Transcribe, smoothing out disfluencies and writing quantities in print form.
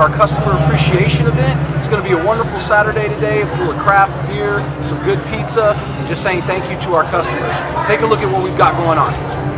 our customer appreciation event. It's going to be a wonderful Saturday today, full of craft beer, some good pizza, and just saying thank you to our customers. Take a look at what we've got going on.